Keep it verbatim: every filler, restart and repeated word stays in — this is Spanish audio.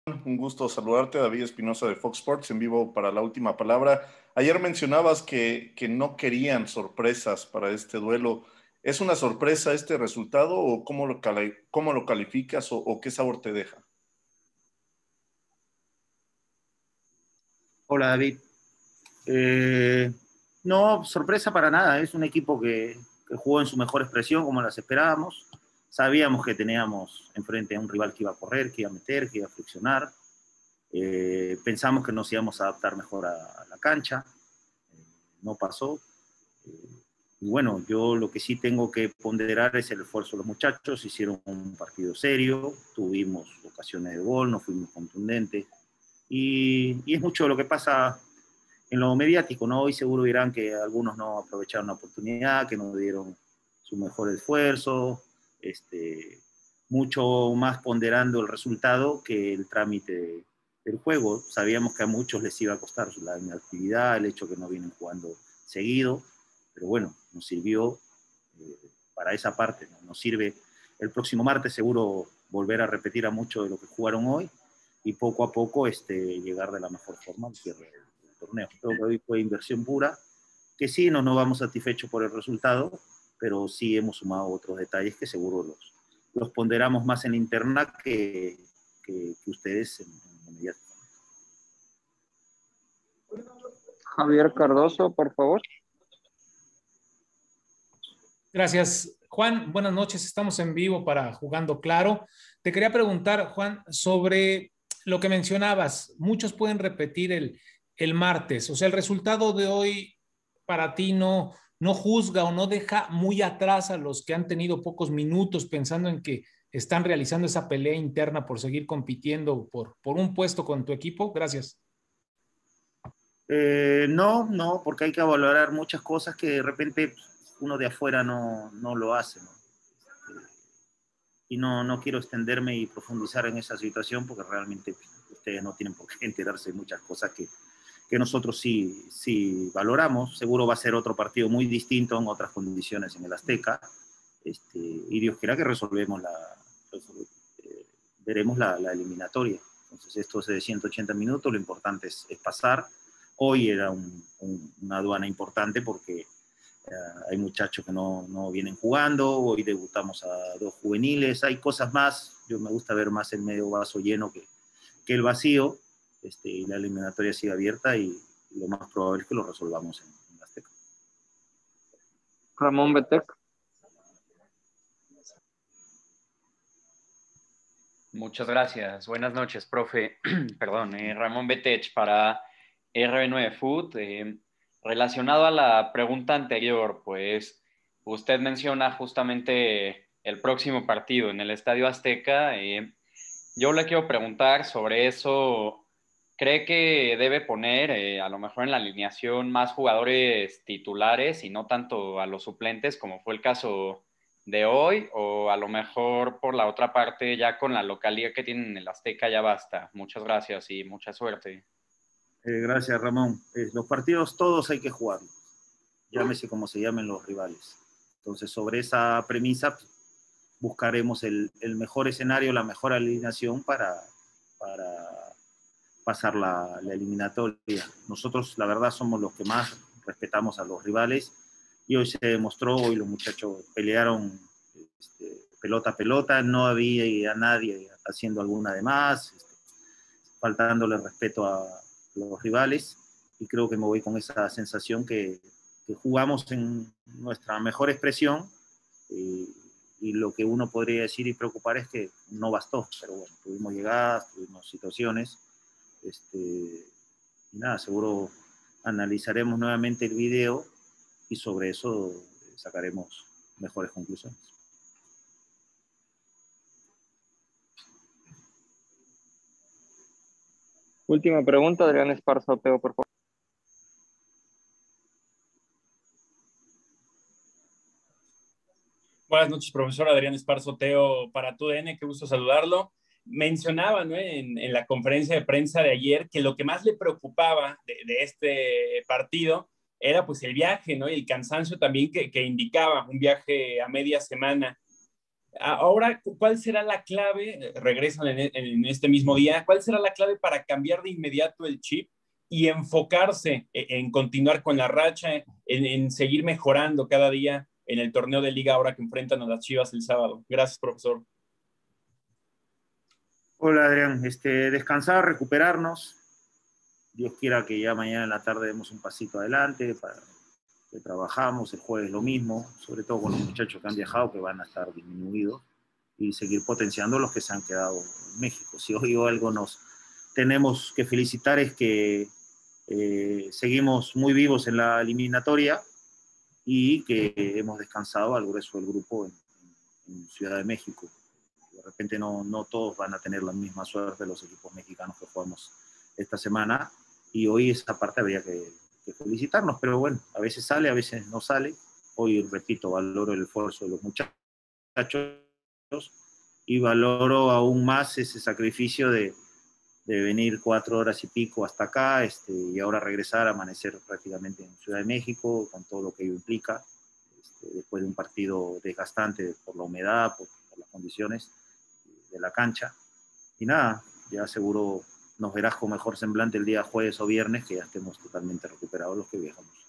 Un gusto saludarte, David Espinosa de Fox Sports, en vivo para la última palabra. Ayer mencionabas que, que no querían sorpresas para este duelo. ¿Es una sorpresa este resultado o cómo lo, cali cómo lo calificas o, o qué sabor te deja? Hola David. Eh, no, sorpresa para nada. Es un equipo que, que jugó en su mejor expresión como las esperábamos. Sabíamos que teníamos enfrente a un rival que iba a correr, que iba a meter, que iba a friccionar. Eh, pensamos que nos íbamos a adaptar mejor a, a la cancha. Eh, no pasó. Eh, y bueno, yo lo que sí tengo que ponderar es el esfuerzo de los muchachos. Hicieron un partido serio, tuvimos ocasiones de gol, no fuimos contundentes. Y, y es mucho lo que pasa en lo mediático, ¿no? Hoy seguro dirán que algunos no aprovecharon la oportunidad, que no dieron su mejor esfuerzo, este, mucho más ponderando el resultado que el trámite del juego. Sabíamos que a muchos les iba a costar la inactividad, el hecho que no vienen jugando seguido, pero bueno, nos sirvió eh, para esa parte, ¿no? Nos sirve el próximo martes seguro volver a repetir a mucho de lo que jugaron hoy y poco a poco este, llegar de la mejor forma al cierre del torneo. Creo que hoy fue inversión pura, que sí, no nos vamos satisfechos por el resultado, pero sí hemos sumado otros detalles que seguro los, los ponderamos más en interna que, que, que ustedes en, en inmediato. Javier Cardoso, por favor. Gracias, Juan. Buenas noches. Estamos en vivo para Jugando Claro. Te quería preguntar, Juan, sobre lo que mencionabas. Muchos pueden repetir el, el martes. O sea, el resultado de hoy para ti no, no juzga o no deja muy atrás a los que han tenido pocos minutos pensando en que están realizando esa pelea interna por seguir compitiendo por, por un puesto con tu equipo. Gracias. Eh, no, no, porque hay que valorar muchas cosas que de repente uno de afuera no, no lo hace, ¿no? Y no, no quiero extenderme y profundizar en esa situación porque realmente ustedes no tienen por qué enterarse de muchas cosas que, que nosotros sí, sí valoramos. Seguro va a ser otro partido muy distinto en otras condiciones en el Azteca. Este, y Dios quiera que resolvemos la, resolve, eh, veremos la, la eliminatoria. Entonces esto es de ciento ochenta minutos, lo importante es, es pasar. Hoy era un, un, una aduana importante porque Uh, hay muchachos que no, no vienen jugando, hoy debutamos a dos juveniles, hay cosas más, yo me gusta ver más el medio vaso lleno que, que el vacío, este, y la eliminatoria sigue abierta y, y lo más probable es que lo resolvamos en, en Azteca. Ramón Betec. Muchas gracias, buenas noches, profe. Perdón, eh, Ramón Betech para R B nueve Food. Eh, Relacionado a la pregunta anterior, pues usted menciona justamente el próximo partido en el Estadio Azteca. Eh, yo le quiero preguntar sobre eso. ¿Cree que debe poner eh, a lo mejor en la alineación más jugadores titulares y no tanto a los suplentes, como fue el caso de hoy? O a lo mejor por la otra parte, ya con la localidad que tienen en el Azteca ya basta. Muchas gracias y mucha suerte. Eh, gracias, Ramón. Eh, los partidos todos hay que jugarlos, llámese como se llamen los rivales. Entonces, sobre esa premisa, buscaremos el, el mejor escenario, la mejor alineación para, para pasar la, la eliminatoria. Nosotros, la verdad, somos los que más respetamos a los rivales y hoy se demostró, hoy los muchachos pelearon este, pelota a pelota, no había a nadie haciendo alguna de más, este, faltándole respeto a los rivales, y creo que me voy con esa sensación que, que jugamos en nuestra mejor expresión, y, y lo que uno podría decir y preocupar es que no bastó, pero bueno, tuvimos llegadas, tuvimos situaciones, este, y nada, seguro analizaremos nuevamente el video y sobre eso sacaremos mejores conclusiones. Última pregunta, Adrián Esparza Oteo, por favor. Buenas noches, profesor Adrián Esparza Oteo para T U D N, qué gusto saludarlo. Mencionaba, ¿no?, en, en la conferencia de prensa de ayer que lo que más le preocupaba de, de este partido era pues el viaje, ¿no?, y el cansancio también que, que indicaba un viaje a media semana. Ahora, ¿cuál será la clave? Regresan en, en este mismo día. ¿Cuál será la clave para cambiar de inmediato el chip y enfocarse en, en continuar con la racha, en, en seguir mejorando cada día en el torneo de liga ahora que enfrentan a las Chivas el sábado? Gracias, profesor. Hola, Adrián. Este, descansar, recuperarnos. Dios quiera que ya mañana en la tarde demos un pasito adelante para que trabajamos, el jueves lo mismo, sobre todo con los muchachos que han viajado, que van a estar disminuidos, y seguir potenciando los que se han quedado en México. Si hoy algo nos tenemos que felicitar es que eh, seguimos muy vivos en la eliminatoria y que hemos descansado al grueso del grupo en, en Ciudad de México. De repente no, no todos van a tener la misma suerte de los equipos mexicanos que jugamos esta semana, y hoy esa parte habría que que felicitarnos, pero bueno, a veces sale, a veces no sale. Hoy, repito, valoro el esfuerzo de los muchachos y valoro aún más ese sacrificio de, de venir cuatro horas y pico hasta acá, este, y ahora regresar a amanecer prácticamente en Ciudad de México, con todo lo que ello implica, este, después de un partido desgastante por la humedad, por, por las condiciones de la cancha. Y nada, ya seguro nos verás con mejor semblante el día jueves o viernes, que ya estemos totalmente recuperados los que viajamos.